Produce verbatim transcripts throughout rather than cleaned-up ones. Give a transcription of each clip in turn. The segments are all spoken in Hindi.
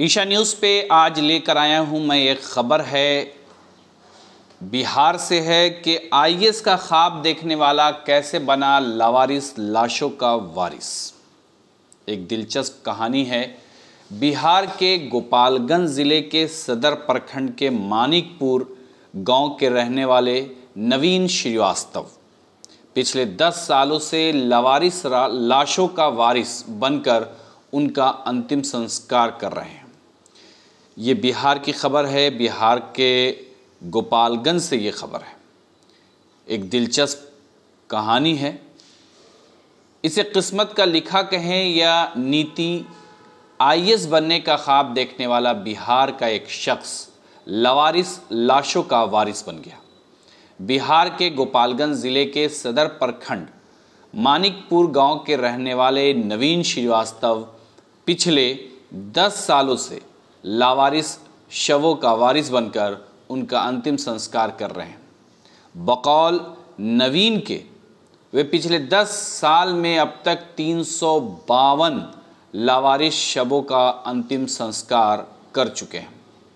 ईशा न्यूज़ पे आज लेकर आया हूँ मैं एक खबर है, बिहार से है कि आई ए एस का ख्वाब देखने वाला कैसे बना लावारिस लाशों का वारिस। एक दिलचस्प कहानी है। बिहार के गोपालगंज ज़िले के सदर प्रखंड के मानिकपुर गांव के रहने वाले नवीन श्रीवास्तव पिछले दस सालों से लावारिस लाशों का वारिस बनकर उनका अंतिम संस्कार कर रहे हैं। ये बिहार की खबर है, बिहार के गोपालगंज से ये खबर है। एक दिलचस्प कहानी है। इसे किस्मत का लिखा कहें या नीति, आई ए एस बनने का ख्वाब देखने वाला बिहार का एक शख्स लावारिस लाशों का वारिस बन गया। बिहार के गोपालगंज ज़िले के सदर प्रखंड मानिकपुर गांव के रहने वाले नवीन श्रीवास्तव पिछले दस सालों से लावारिस शवों का वारिस बनकर उनका अंतिम संस्कार कर रहे हैं। बकौल नवीन के वे पिछले दस साल में अब तक तीन सौ बावन लावारिस शवों का अंतिम संस्कार कर चुके हैं।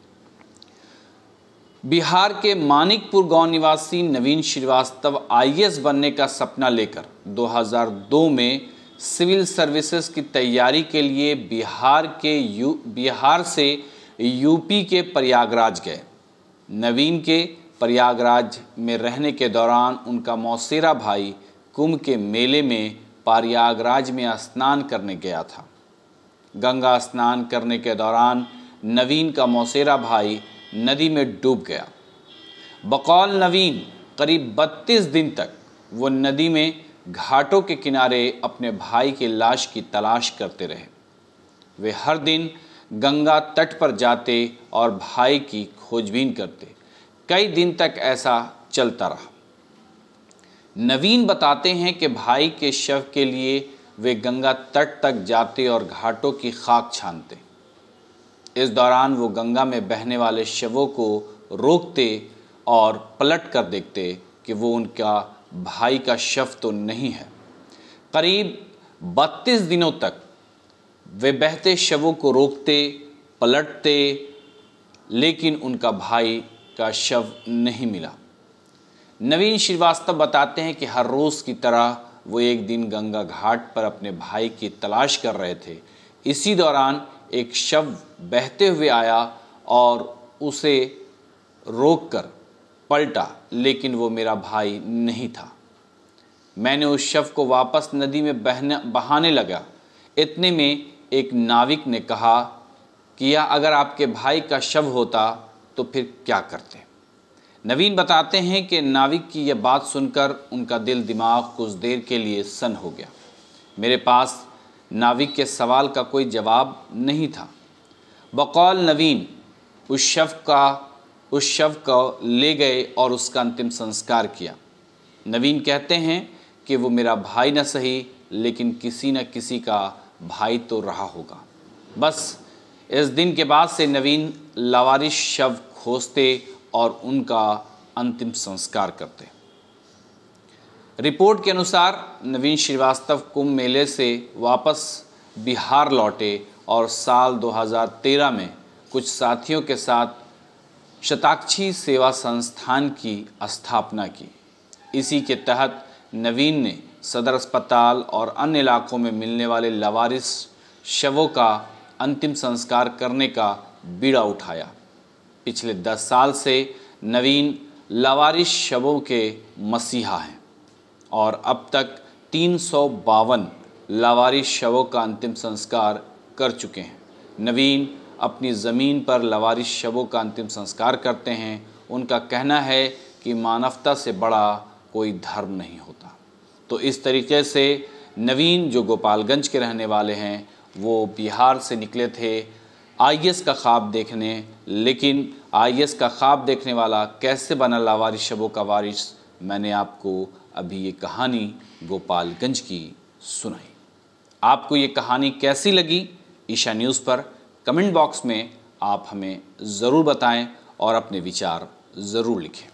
बिहार के मानिकपुर गांव निवासी नवीन श्रीवास्तव आई ए एस बनने का सपना लेकर दो हज़ार दो में सिविल सर्विसेज की तैयारी के लिए बिहार के यू बिहार से यू पी के प्रयागराज गए। नवीन के प्रयागराज में रहने के दौरान उनका मौसेरा भाई कुंभ के मेले में प्रयागराज में स्नान करने गया था। गंगा स्नान करने के दौरान नवीन का मौसेरा भाई नदी में डूब गया। बकौल नवीन करीब बत्तीस दिन तक वो नदी में घाटों के किनारे अपने भाई की लाश की तलाश करते रहे। वे हर दिन गंगा तट पर जाते और भाई की खोजबीन करते। कई दिन तक ऐसा चलता रहा। नवीन बताते हैं कि भाई के शव के लिए वे गंगा तट तक जाते और घाटों की खाक छानते। इस दौरान वो गंगा में बहने वाले शवों को रोकते और पलट कर देखते कि वो उनका भाई का शव तो नहीं है। करीब बत्तीस दिनों तक वे बहते शवों को रोकते, पलटते, लेकिन उनका भाई का शव नहीं मिला। नवीन श्रीवास्तव बताते हैं कि हर रोज़ की तरह वो एक दिन गंगा घाट पर अपने भाई की तलाश कर रहे थे। इसी दौरान एक शव बहते हुए आया और उसे रोककर पलटा, लेकिन वो मेरा भाई नहीं था। मैंने उस शव को वापस नदी में बहने बहाने लगा। इतने में एक नाविक ने कहा कि या अगर आपके भाई का शव होता तो फिर क्या करते। नवीन बताते हैं कि नाविक की यह बात सुनकर उनका दिल दिमाग कुछ देर के लिए सन हो गया। मेरे पास नाविक के सवाल का कोई जवाब नहीं था। बकौल नवीन उस शव का उस शव को ले गए और उसका अंतिम संस्कार किया। नवीन कहते हैं कि वो मेरा भाई न सही, लेकिन किसी न किसी का भाई तो रहा होगा। बस इस दिन के बाद से नवीन लावारिस शव खोजते और उनका अंतिम संस्कार करते। रिपोर्ट के अनुसार नवीन श्रीवास्तव कुंभ मेले से वापस बिहार लौटे और साल दो हज़ार तेरह में कुछ साथियों के साथ शताक्षी सेवा संस्थान की स्थापना की। इसी के तहत नवीन ने सदर अस्पताल और अन्य इलाकों में मिलने वाले लावारिस शवों का अंतिम संस्कार करने का बीड़ा उठाया। पिछले दस साल से नवीन लावारिस शवों के मसीहा हैं और अब तक तीन सौ बावन लावारिस शवों का अंतिम संस्कार कर चुके हैं। नवीन अपनी ज़मीन पर लावारिस शवों का अंतिम संस्कार करते हैं। उनका कहना है कि मानवता से बड़ा कोई धर्म नहीं होता। तो इस तरीके से नवीन जो गोपालगंज के रहने वाले हैं वो बिहार से निकले थे आई ए एस का ख्वाब देखने, लेकिन आई ए एस का ख्वाब देखने वाला कैसे बना लावारिस शवों का वारिस, मैंने आपको अभी ये कहानी गोपालगंज की सुनाई। आपको ये कहानी कैसी लगी ईशा न्यूज़ पर कमेंट बॉक्स में आप हमें ज़रूर बताएं और अपने विचार ज़रूर लिखें।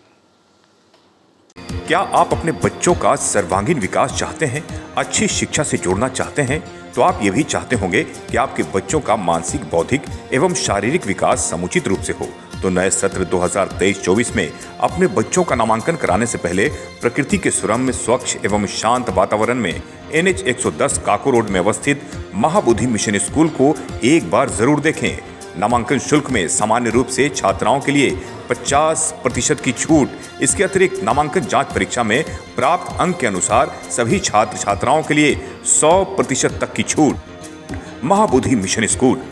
क्या आप अपने बच्चों का सर्वांगीण विकास चाहते हैं, अच्छी शिक्षा से जोड़ना चाहते हैं तो आप ये भी चाहते होंगे कि आपके बच्चों का मानसिक, बौद्धिक एवं शारीरिक विकास समुचित रूप से हो। तो नए सत्र दो हज़ार तेईस चौबीस में अपने बच्चों का नामांकन कराने से पहले प्रकृति के सुरम्य, स्वच्छ एवं शांत वातावरण में एन एच एक सौ दस काको रोड में अवस्थित महाबोधि मिशन स्कूल को एक बार जरूर देखें। नामांकन शुल्क में सामान्य रूप से छात्राओं के लिए पचास प्रतिशत की छूट। इसके अतिरिक्त नामांकन जांच परीक्षा में प्राप्त अंक के अनुसार सभी छात्र छात्राओं के लिए सौ प्रतिशत तक की छूट। Mahabodhi mission school,